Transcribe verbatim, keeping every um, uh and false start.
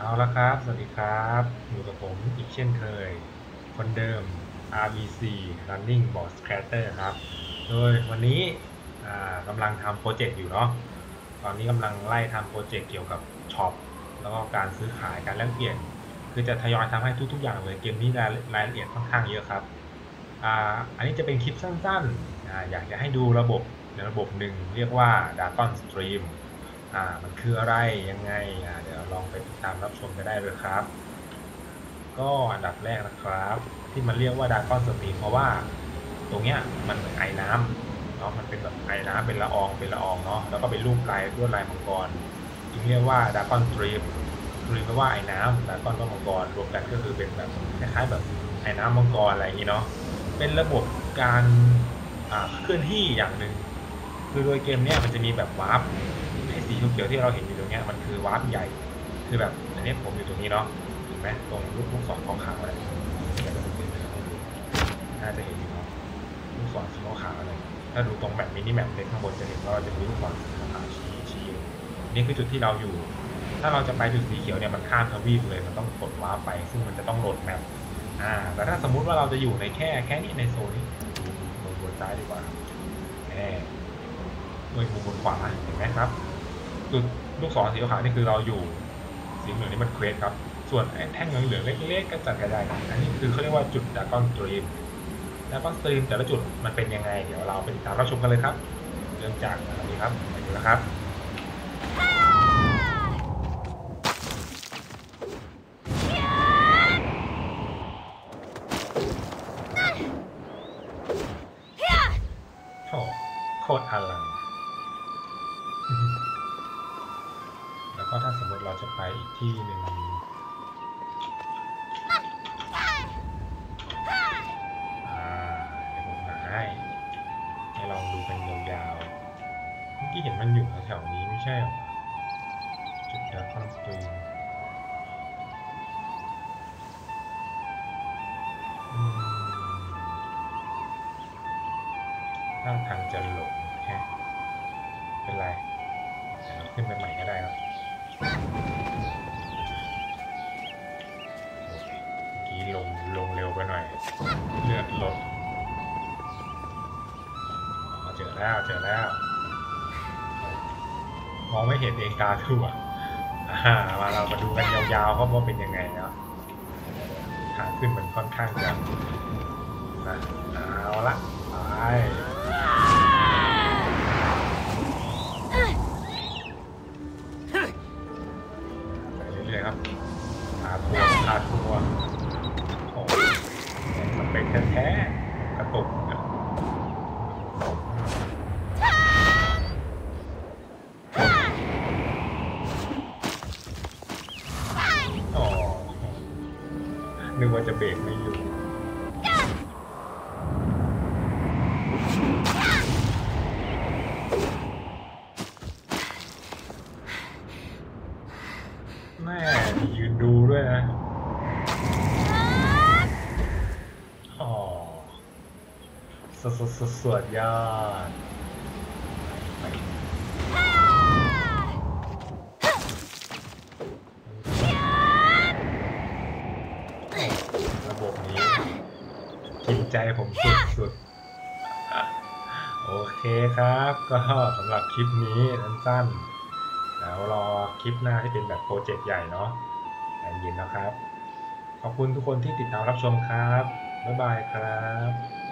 เอาละครับสวัสดีครับอยู่กับผมอีกเช่นเคยคนเดิม อาร์ บี ซี Running Board Creator ครับโดยวันนี้กำลังทำโปรเจกต์อยู่เนาะตอนนี้กำลังไล่ทำโปรเจกต์เกี่ยวกับช็อปแล้วก็การซื้อขายการแลกเปลี่ยนคือจะทยอยทำให้ทุกๆอย่างเลยเกมนี้รายละเอียดค่อนข้างเยอะครับอ่าอันนี้จะเป็นคลิปสั้นๆอ่าอยากจะให้ดูระบบในระบบหนึ่งเรียกว่า Dragon Streamอ่ามันคืออะไรยังไงอ่าเดี๋ยวลองไปติดตามรับชมกันได้เลยครับก็อันดับแรกนะครับที่มันเรียกว่าดากอนสตรีมเพราะว่าตรงเนี้ยมันเหมือนไอ้น้ำเนาะมันเป็นแบบไอ้น้ำเป็นละอองเป็นละอองเนาะแล้วก็เป็นรูปลายลวดลายมังกรจึงเรียกว่าดากอนสตรีมสตรีมแปลว่าไอ้น้ำดากอนก็มังกรรวมกันก็คือเป็นแบบคล้ายๆแบบไอ้น้ำมังกรอะไรอย่างนี้เนาะเป็นระบบการเคลื่อนที่อย่างหนึ่งคือโดยเกมเนี้ยมันจะมีแบบวาร์ปไอ้สีเขียวๆที่เราเห็นอยู่ตรงเนี้ยมันคือวาร์ปใหญ่คือแบบอันนี้ผมอยู่ตรงนี้เนาะเห็นไหมตรงลูกลูกศรขาวๆอะไรน่าจะเห็นอยู่เนาะลูกศรสีขาวๆอะไรถ้าดูตรงแบบมินิแมปเล็กข้างบนจะเห็นว่าจะมีลูกศรสีขาวชี้ชี้นี่คือจุดที่เราอยู่ ถ้าเราจะไปจุดสีเขียวเนี่ยมันข้ามทวีปเลยมันต้องกดว้าร์ปไปซึ่งมันจะต้องโหลดแมปอ่าแต่ถ้าสมมุติว่าเราจะอยู่ในแค่แค่นี้ในโซนนี้ดูบนซ้ายดีกว่าแหมด้วยมุมบนขวาเห็นไหมครับจุดลูกศรสีขาวนี่คือเราอยู่สีเหลืองนี่มันเควสครับส่วนแท่งเหลืองๆเล็กๆก็จัดกระจายกันอันนี้คือเขาเรียกว่าจุดดากอนสตรีมดากอนสตรีมแต่ละจุดมันเป็นยังไงเดี๋ยวเราไปติดตามรับชมกันเลยครับเริ่มจากอันนี้ครับไปดูนะครับโอ้โคตรอลังแล้วก็ถ้าสมมติเราจะไปอีกที่หนึ่งให้ให้ลองดูกันยาวๆเมื่อกี้เห็นมันอยู่แถวๆนี้ไม่ใช่หรอจุดดาวคอนสตรีมท่าทางจะหลงแค่เป็นไรเราขึ้นไปใหม่ก็ได้ครับเมื่อกี้ลงลงเร็วไปหน่อยเลือดลดเจอแล้วเจอแล้วมองไม่เห็นเองตาทั่วมาเรามาดูกันยาวๆครับว่าเป็นยังไงเนาะทางขึ้นมันค่อนข้างจะนะเอาละไปเรื่อยๆครับขาทัวขาทัวโอ้สเปคแท้ๆกระตุกนึกว่าจะเบรกไม่อยู่แม่ยืนดูด้วยนะอ๋อสดสดสดยอดระบบนี้กินใจผมสุดๆโอเคครับก็สำหรับคลิปนี้สั้นๆแล้วรอคลิปหน้าที่เป็นแบบโปรเจกต์ใหญ่เนาะใจเย็นนะครับขอบคุณทุกคนที่ติดตามรับชมครับบ๊ายบายครับ